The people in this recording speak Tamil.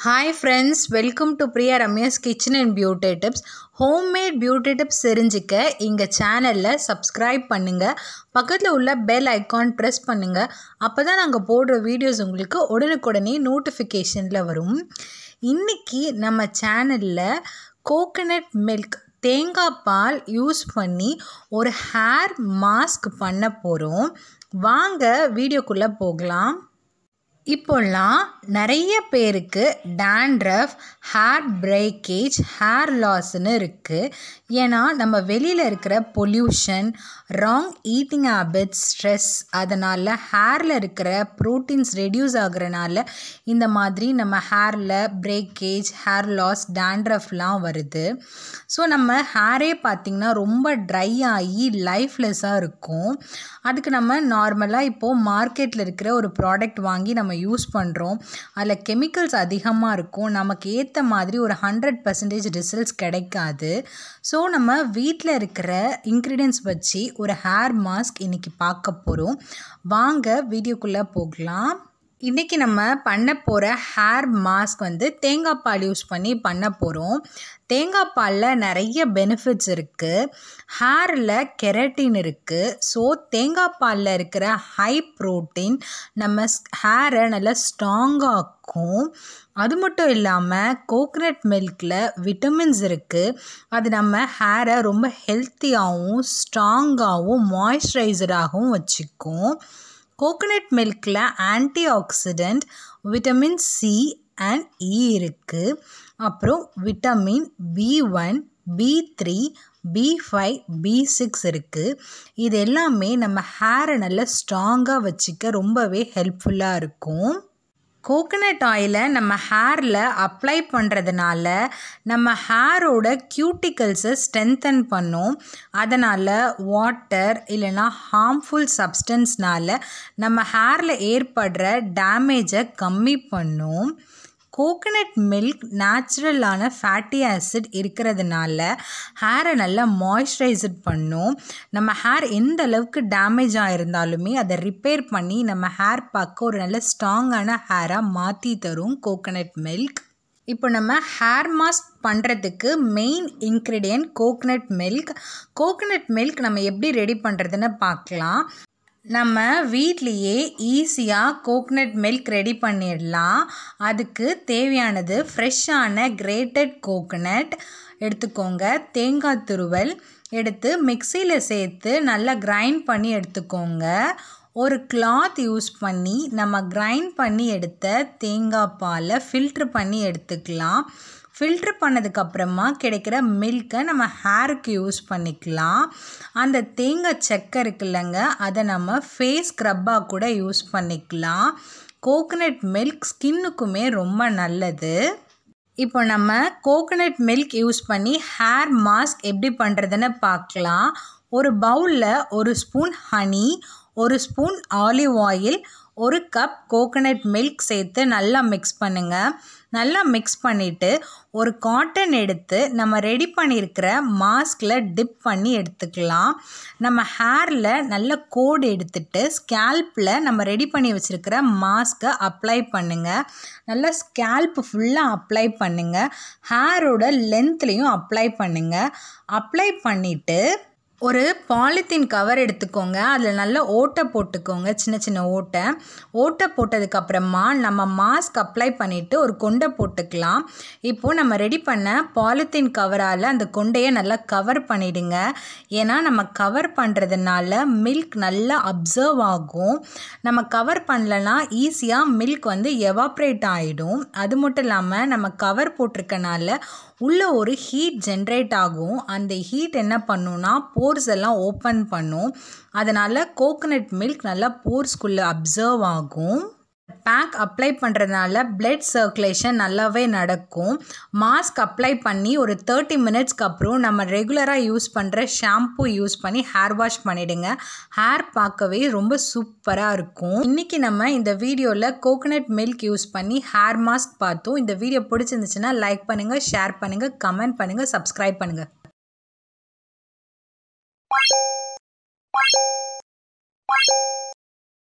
Hi friends, welcome to Priya Ramya's Kitchen and Beauty Tips. Homemade beauty tips தெரிஞ்சிக்க எங்க சேனல்ல subscribe பண்ணுங்க. பக்கத்துல உள்ள bell icon press பண்ணுங்க. அப்பதான் நாங்க போடுற வீடியோஸ் உங்களுக்கு உடனுக்குடனே நோட்டிஃபிகேஷன்ல வரும். இன்னைக்கு நம்ம சேனல்ல coconut milk தேங்காய் பால் யூஸ் பண்ணி ஒரு ஹேர் மாஸ்க் பண்ண போறோம். வாங்க வீடியோக்குள்ள போகலாம். இப்போல்லாம் நிறைய பேருக்கு dandruff, hair breakage, hair lossன்னு இருக்குது. ஏன்னா நம்ம வெளியில் இருக்கிற pollution, wrong eating habits, stress, அதனால் ஹேரில் இருக்கிற ப்ரோட்டீன்ஸ் ரெடியூஸ் ஆகுறனால இந்த மாதிரி நம்ம ஹேரில் பிரேக்கேஜ், ஹேர் லாஸ், dandruffலாம் வருது. ஸோ நம்ம ஹேரே பார்த்திங்கன்னா ரொம்ப ட்ரை ஆகி லைஃப்லெஸ்ஸாக இருக்கும். அதுக்கு நம்ம நார்மலாக இப்போது மார்க்கெட்டில் இருக்கிற ஒரு ப்ராடக்ட் வாங்கி நம்ம யூஸ் பண்ணுறோம். அதில் கெமிக்கல்ஸ் அதிகமாக இருக்கும். நமக்கு ஏற்ற மாதிரி ஒரு 100% ரிசல்ட்ஸ் கிடைக்காது. ஸோ நம்ம வீட்டில் இருக்கிற இன்க்ரீடியன்ட்ஸ் வச்சு ஒரு ஹேர் மாஸ்க் இன்றைக்கி பார்க்க போகிறோம். வாங்க வீடியோக்குள்ளே போகலாம். இன்றைக்கி நம்ம பண்ண போகிற ஹேர் மாஸ்க் தேங்காய் பால் யூஸ் பண்ணி பண்ண போகிறோம். தேங்காய் பாலில் நிறைய பெனிஃபிட்ஸ் இருக்குது. ஹேரில் கெரட்டின் இருக்குது. ஸோ தேங்காய் பாலில் இருக்கிற ஹை ப்ரோட்டீன் நம்ம ஹேரை நல்லா ஸ்ட்ராங்காக்கும். அது மட்டும் இல்லாமல் கோகனட் மில்கில் விட்டமின்ஸ் இருக்குது. அது நம்ம ஹேரை ரொம்ப ஹெல்த்தியாகவும் ஸ்ட்ராங்காகவும் மாய்ஸ்சரைசராகவும் வச்சுக்கும். கோகனட் மில்கில் antioxidant, vitamin C and E இருக்குது. அப்புறம் vitamin B1, B3, B5, B6 இருக்குது. இது எல்லாமே நம்ம ஹேரை நல்லா ஸ்ட்ராங்காக வச்சுக்க ரொம்பவே ஹெல்ப்ஃபுல்லாக இருக்கும். கோகனட் ஆயிலை நம்ம ஹேரில் அப்ளை பண்ணுறதுனால நம்ம ஹேரோட கியூட்டிகல்ஸை ஸ்ட்ரென்தன் பண்ணும். அதனால் வாட்டர் இல்லைன்னா ஹார்ம்ஃபுல் சப்ஸ்டன்ஸ்னால் நம்ம ஹேரில் ஏற்படுற டேமேஜை கம்மி பண்ணும். கோகனட் மில்க் நேச்சுரலான ஃபேட்டி ஆசிட் இருக்கிறதுனால ஹேரை நல்லா மாய்ஸ்சரைசர் பண்ணும். நம்ம ஹேர் எந்த அளவுக்கு டேமேஜ் ஆகிருந்தாலுமே அதை ரிப்பேர் பண்ணி நம்ம ஹேர் பார்க்க ஒரு நல்ல ஸ்ட்ராங்கான ஹேராக மாற்றி தரும் கோகனட் மில்க். இப்போ நம்ம ஹேர் மாஸ்க் பண்ணுறதுக்கு main ingredient coconut milk. Coconut milk நம்ம எப்படி ரெடி பண்ணுறதுன்னு பார்க்கலாம். நம்ம வீட்லேயே ஈஸியாக கோகனட் மில்க் ரெடி பண்ணிடலாம். அதுக்கு தேவையானது ஃப்ரெஷ்ஷான கிரேட்டட் கோகனட் எடுத்துக்கோங்க. தேங்காய் துருவல் எடுத்து மிக்சியில் சேர்த்து நல்லா கிரைண்ட் பண்ணி எடுத்துக்கோங்க. ஒரு கிளாத் யூஸ் பண்ணி நம்ம கிரைண்ட் பண்ணி எடுத்த தேங்காய் பாலை ஃபில்ட்ரு பண்ணி எடுத்துக்கலாம். ஃபில்ட்ரு பண்ணதுக்கப்புறமா கிடைக்கிற மில்கை நம்ம ஹேருக்கு யூஸ் பண்ணிக்கலாம். அந்த தேங்காய் சக்கை இருக்குல்லங்க, அதை நம்ம ஃபேஸ் ஸ்க்ரப்பாக கூட யூஸ் பண்ணிக்கலாம். கோகனட் மில்க் ஸ்கின்னுக்குமே ரொம்ப நல்லது. இப்போ நம்ம கோகனட் மில்க் யூஸ் பண்ணி ஹேர் மாஸ்க் எப்படி பண்ணுறதுன்னு பார்க்கலாம். ஒரு பவுலில் ஒரு ஸ்பூன் ஹனி, ஒரு ஸ்பூன் ஆலிவ் ஆயில், ஒரு கப் கோகனட் மில்க் சேர்த்து நல்லா மிக்ஸ் பண்ணுங்கள். நல்லா மிக்ஸ் பண்ணிவிட்டு ஒரு காட்டன் எடுத்து நம்ம ரெடி பண்ணியிருக்கிற மாஸ்கில் டிப் பண்ணி எடுத்துக்கலாம். நம்ம ஹேரில் நல்ல கோடு எடுத்துட்டு ஸ்கேல்பில் நம்ம ரெடி பண்ணி வச்சுருக்கிற மாஸ்கை அப்ளை பண்ணுங்கள். நல்லா ஸ்கேல்ப் ஃபுல்லாக அப்ளை பண்ணுங்கள். ஹேரோட லென்த்லேயும் அப்ளை பண்ணுங்கள். அப்ளை பண்ணிவிட்டு ஒரு பாலித்தீன் கவர் எடுத்துக்கோங்க. அதில் நல்லா ஓட்டை போட்டுக்கோங்க, சின்ன சின்ன ஓட்டை போட்டதுக்கப்புறமா நம்ம மாஸ்க் அப்ளை பண்ணிவிட்டு ஒரு கொண்டை போட்டுக்கலாம். இப்போது நம்ம ரெடி பண்ண பாலித்தீன் கவரால் அந்த கொண்டையை நல்லா கவர் பண்ணிவிடுங்க. ஏன்னா நம்ம கவர் பண்ணுறதுனால மில்க் நல்லா அப்சர்வ் ஆகும். நம்ம கவர் பண்ணலன்னா ஈஸியாக மில்க் எவாப்ரேட் ஆகிடும். அது மட்டும் இல்லாமல் நம்ம கவர் போட்டிருக்கனால உள்ள ஒரு ஹீட் ஜென்ரேட் ஆகும். அந்த ஹீட் என்ன பண்ணுன்னா போர்ஸ் எல்லாம் ஓப்பன் பண்ணும். அதனால் கோகனட் மில்க் நல்லா போர்ஸ்குள்ளே அப்சர்வ் ஆகும். பேக் அப்ளை பண்ணுறதுனால பிளட் சர்க்குலேஷன் நல்லாவே நடக்கும். மாஸ்க் அப்ளை பண்ணி ஒரு 30 மினிட்ஸ்க்கு அப்புறம் நம்ம ரெகுலராக யூஸ் பண்ணுற ஷாம்பு யூஸ் பண்ணி ஹேர் வாஷ் பண்ணிவிடுங்க. ஹேர் பார்க்கவே ரொம்ப சூப்பராக இருக்கும். இன்றைக்கி நம்ம இந்த வீடியோவில் கோகனட் மில்க் யூஸ் பண்ணி ஹேர் மாஸ்க் பார்த்தோம். இந்த வீடியோ பிடிச்சிருந்துச்சுன்னா லைக் பண்ணுங்கள், ஷேர் பண்ணுங்கள், கமெண்ட் பண்ணுங்கள், சப்ஸ்கிரைப் பண்ணுங்கள்.